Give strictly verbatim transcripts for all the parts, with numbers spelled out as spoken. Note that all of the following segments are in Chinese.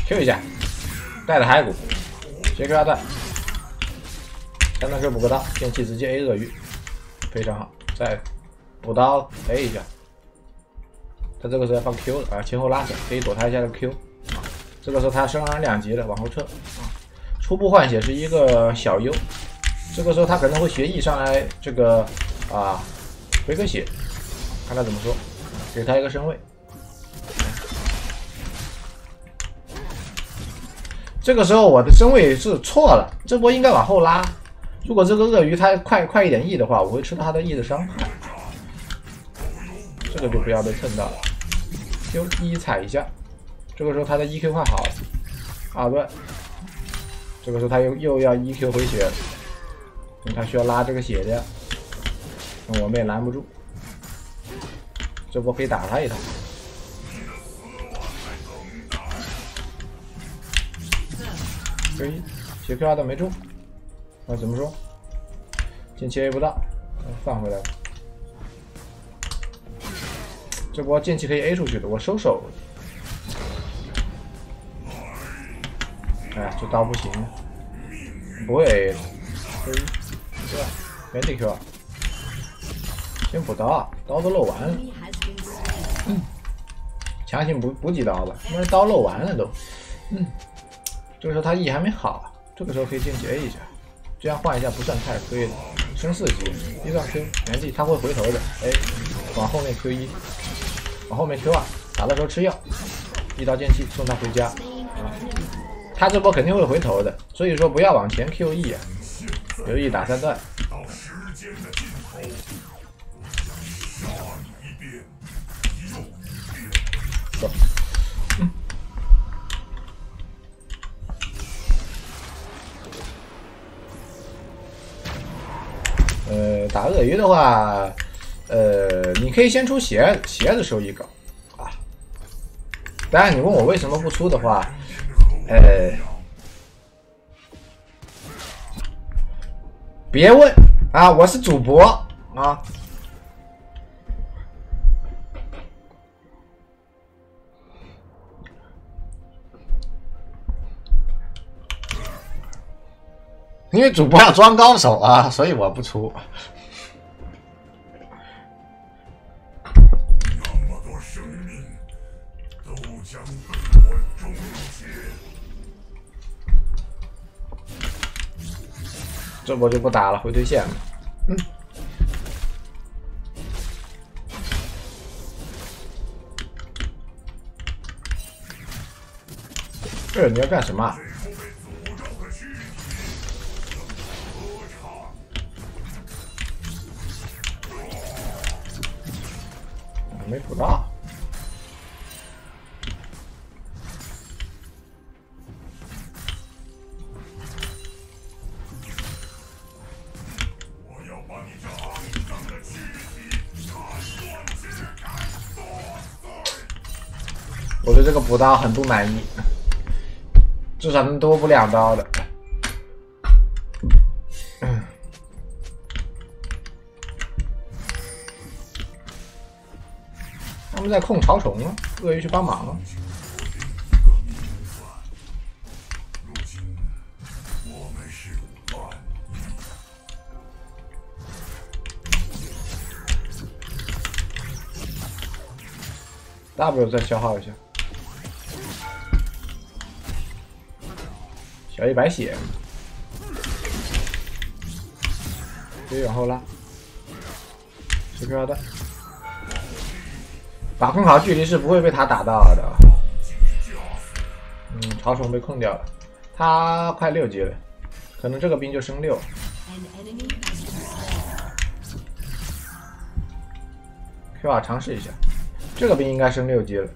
，Q 一下，带着骸骨，斜 Q 二段，三段 Q 补个刀，剑气直接 A 鳄鱼，非常好。再补刀 A 一下，他这个时候要放 Q 了啊，前后拉扯可以躲他一下的 Q。这个时候他升二两级了，往后撤啊。初步换血是一个小优，这个时候他可能会学 E 上来这个啊回个血，看他怎么说，给他一个身位。这个时候我的身位是错了，这波应该往后拉。如果这个鳄鱼它快快一点 E 的话，我会吃到它的 E 的伤害。这个就不要被蹭到了。Q 一踩一下，这个时候他的 E Q 快好了，二段。这个时候他又又要 E Q 回血了，因为他需要拉这个血量，那我们也拦不住。这波可以打他一套。Q 一，斜 Q 二段没中。那怎么说？剑气 A 不到，放回来了。这波剑气可以 A 出去的，我收手。哎呀，这刀不行，不会 A 的。Q 一，对吧？原地 Q 二，先补刀啊，刀都漏完了。嗯，强行补补几刀吧，因为刀漏完了都。嗯，这个时候他 E 还没好，这个时候可以剑气 A 一下。这样换一下不算太亏的，升四级，一段 Q 原地他会回头的，哎，往后面 Q 一，往后面 Q 二，打的时候吃药，一刀剑气送他回家啊，他这波肯定会回头的，所以说不要往前 Q E 啊，留意打三段。走。嗯呃，打鳄鱼的话，呃，你可以先出鞋鞋子收一搞啊。当然，你问我为什么不出的话，呃，别问啊，我是主播啊。因为主播要装高手啊，所以我不出。那么多生命都将被我终结。这波就不打了，回推线了。嗯。这你要干什么啊？没补到，我要把你这肮脏的躯体砍断切开剁碎。我对这个补刀很不满意，至少能多补两刀的。他们在控潮虫啊，鳄鱼去帮忙了。W 再消耗一下，小一百血，可以往后拉，十 Q 二段。把控好距离是不会被他打到的。嗯，潮虫被控掉了，他快六级了，可能这个兵就升六。Q 二尝试一下，这个兵应该升六级了。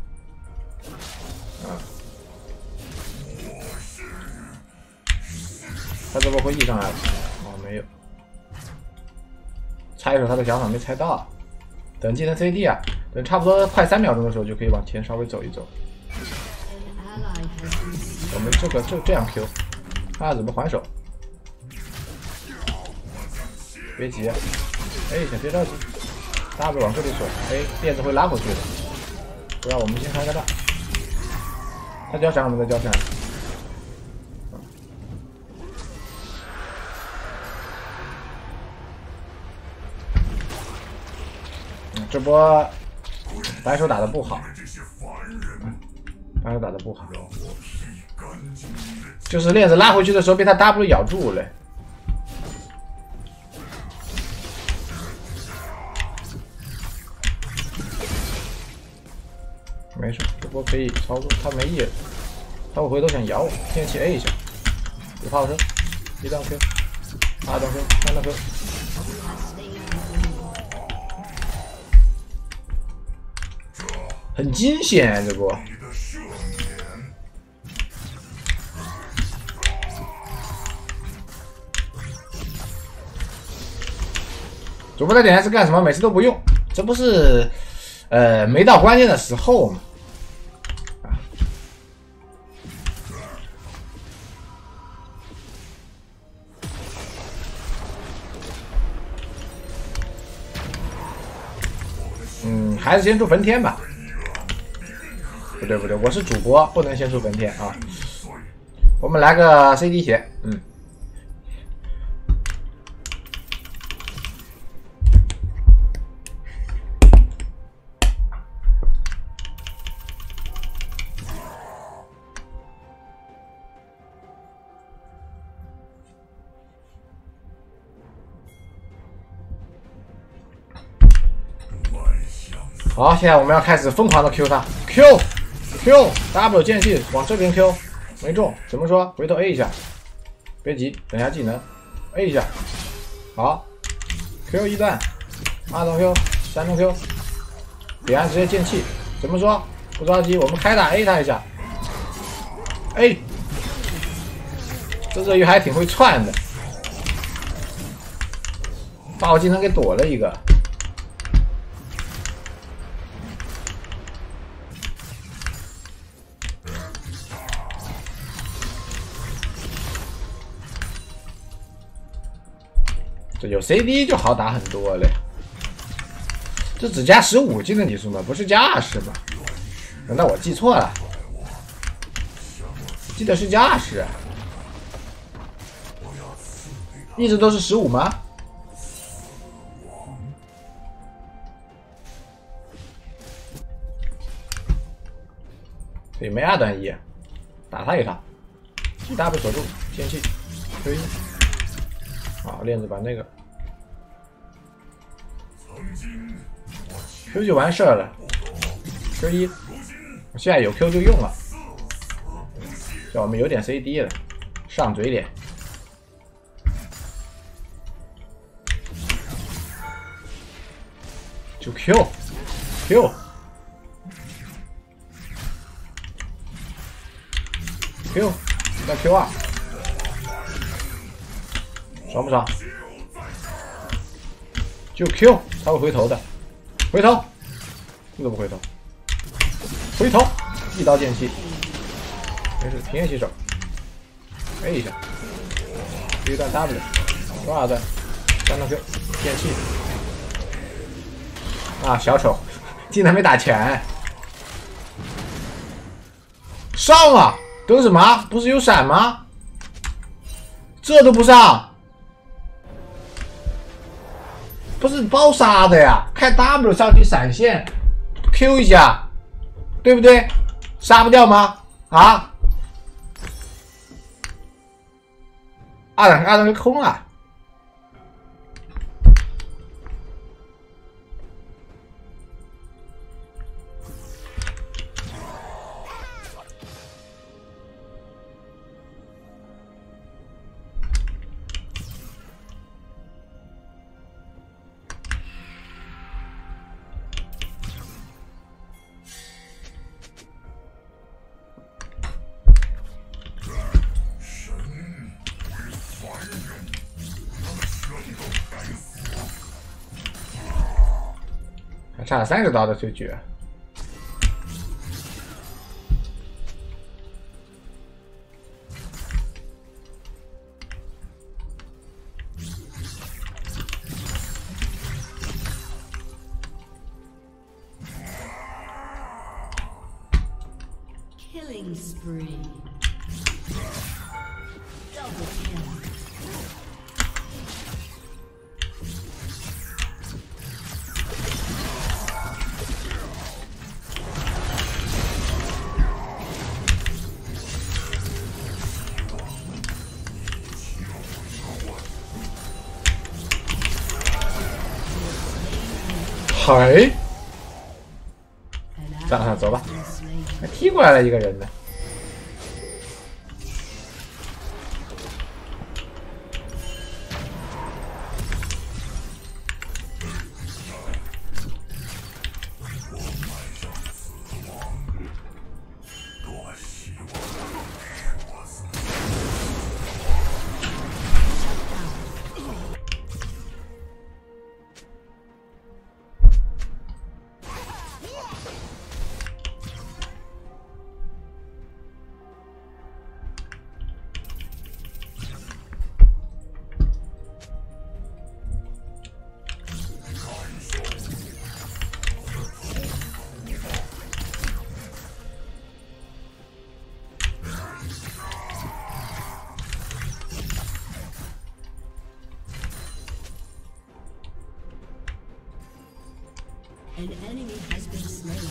啊，他这波会 E 上来了？哦，没有，猜手他的想法没猜到。等技能 C D 啊，等差不多快三秒钟的时候就可以往前稍微走一走。我们这个就这样 Q， 看他怎么还手。别急，哎，先别着急 ，W 往这里锁，哎，链子会拉回去的。不然我们先开个大， 他交闪，我们再交闪。嗯，这波白手打的不好，白手打的不好，就是链子拉回去的时候被他 W 咬住了。 没事，这波可以操作，他没意，他我回头想咬我，天气 A 一下，五炮车，一段 Q， 二段 Q， 三段 Q， 很惊险这波。主播的点 S 干什么？每次都不用，这不是呃没到关键的时候嘛？ 嗯，还是先出焚天吧。不对不对，我是主播，不能先出焚天啊。我们来个 C D 血，嗯。好，现在我们要开始疯狂的 Q 他 ，Q Q W 剑气往这边 Q， 没中，怎么说？回头 A 一下，别急，等一下技能 A 一下，好 ，Q 一段，二段 Q， 三段 Q， 彼岸直接剑气，怎么说？不着急，我们开打 A 他一下 ，A， 这热鱼还挺会窜的，把我技能给躲了一个。 这有 C D 就好打很多了。这只加十五技能体速吗？不是加二十吗？难道我记错了？记得是加二十，一直都是十五吗？对，没二段一，打他一套 ，G W 锁住，剑气，推。 好，链子把那个 Q 就完事儿了 ，Q 一，我现在有 Q 就用了，这我们有点 C D 了，上嘴脸，就 Q Q Q， 再 Q 二。 爽不爽？就 Q， 他会回头的，回头，这个不回头，回头，一刀剑气，没事，平野起手 ，A 一下，一段 W， 多少段？三段 Q， 剑气，啊，小丑，竟然没打全，上啊！等什么？不是有闪吗？这都不上。 不是包杀的呀，开 W 上去闪现 ，Q 一下，对不对？杀不掉吗？啊？二两二两就空了。差了三个刀的对决， Killing spree. Double kill. 嘿，上上走吧，还踢过来了一个人呢。 An enemy has been slain.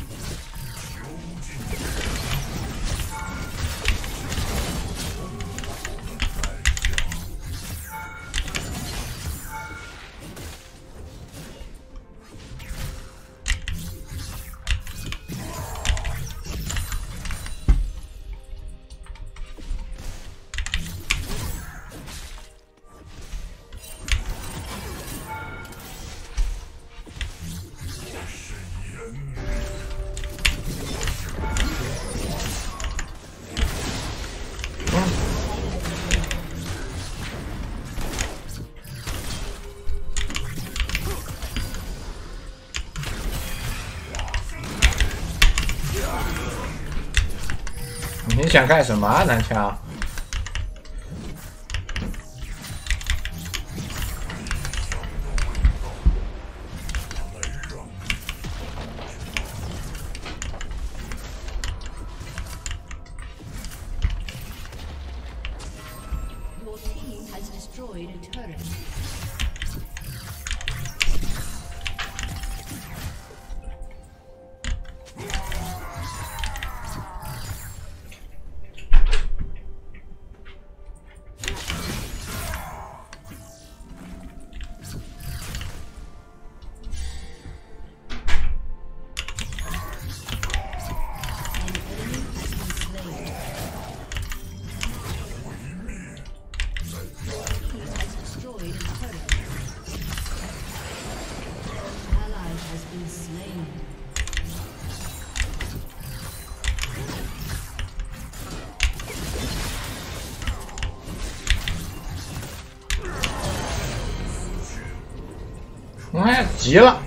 你想干什么啊，南枪？哎，急了！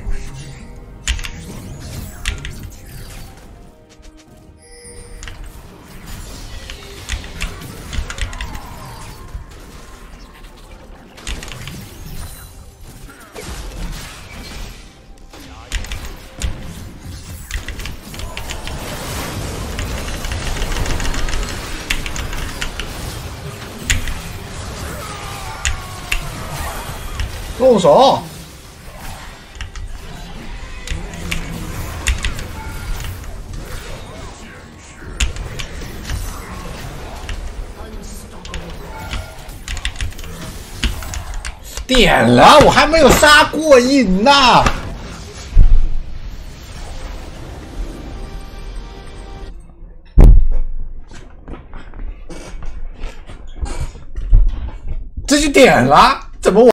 动手！点了，我还没有杀过瘾呢。这就点了，怎么我？